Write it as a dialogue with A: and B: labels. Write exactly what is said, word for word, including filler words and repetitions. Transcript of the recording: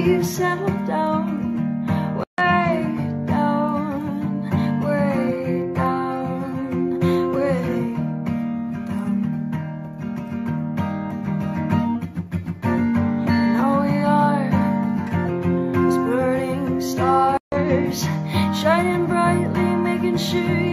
A: we've settled down, way down, way down, way down. Now we are as burning stars, shining brightly, making sure